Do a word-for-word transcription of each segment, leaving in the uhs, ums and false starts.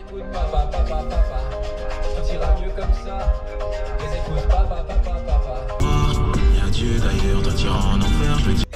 écoute papa, papa, papa. Tout ira mieux comme ça. Mais écoute papa, papa, papa. Y'a Dieu d'ailleurs, toi t'iras en enfer, je le dis.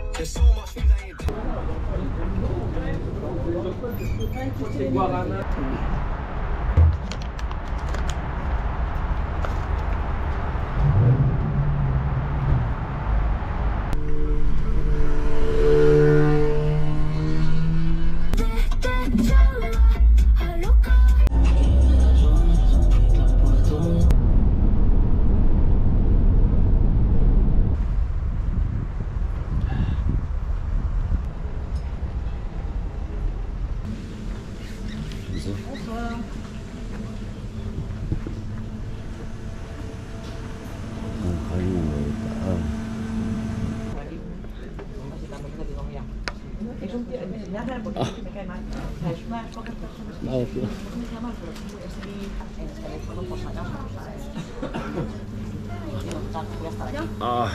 Ah.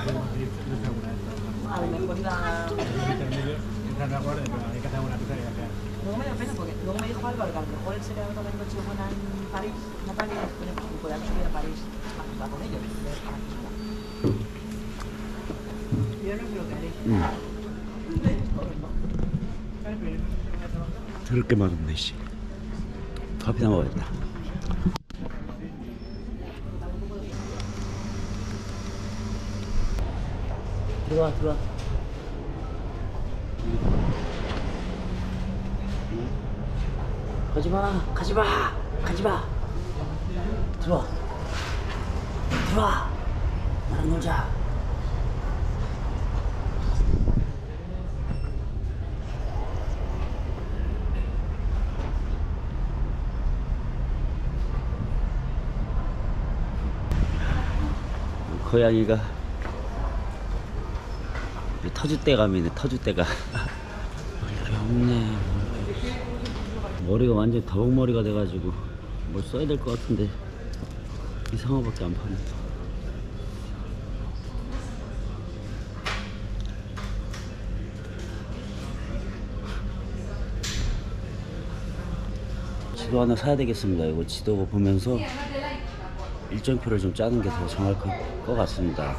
Luego me da pena porque luego me dijo Álvaro que a lo mejor él se queda tomando Nochebuena en París, Natalia, y podamos ir a París a juntar con ellos. Yo no sé lo que haréis. 더럽게 맛없네 씨. 커피나 먹어야겠다. 들어와 들어와. 가지마 가지마 가지마. 들어와 들어와. 나랑 놀자. 고양이가 터줏대감이네. 터줏대감. 머리가 없네. 머리가 완전 더벅머리가 돼가지고 뭘 써야 될 것 같은데 이 상어밖에 안 파네. 지도 하나 사야 되겠습니다. 이거 지도 보면서 일정표를 좀 짜는 게 더 정확할 것 같습니다.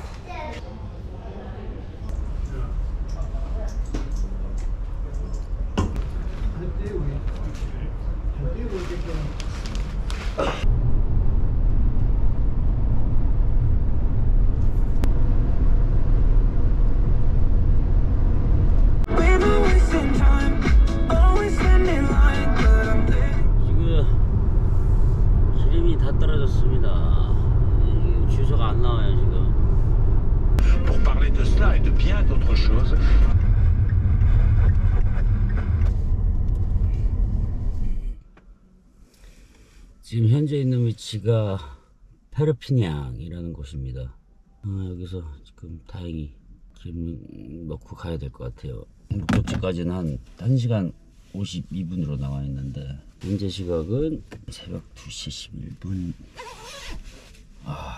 지금 현재 있는 위치가 페르피냥이라는 곳입니다. 아, 여기서 지금 다행히 기름 넣고 가야 될 것 같아요. 목적지까지는 한 한 시간 오십이 분으로 나와 있는데 현재 시각은 새벽 두 시 십일 분. 아...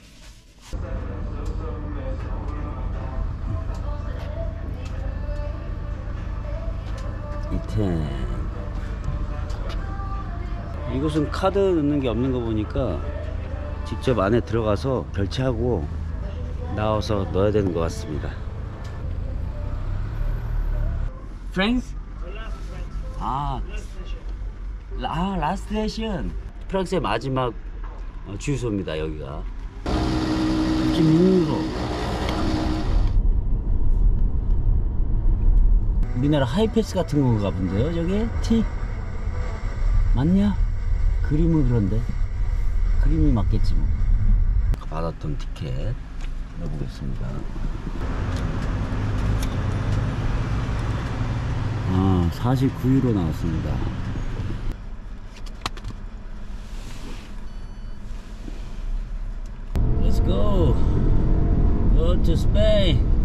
이텐. 이곳은 카드 넣는 게 없는 거 보니까 직접 안에 들어가서 결제하고 나와서 넣어야 되는 것 같습니다. 프랑스? 아, 아 라스트 스테이션. 프랑스의 마지막 주유소입니다. 여기가 이십육 유로. 우리나라 하이패스 같은 건가 본데요. 저게 T 맞냐? 그림은 그런데 그림이 맞겠지 뭐. 받았던 티켓 넣어보겠습니다. 아, 사십구 유로 나왔습니다. Let's go. Go to Spain.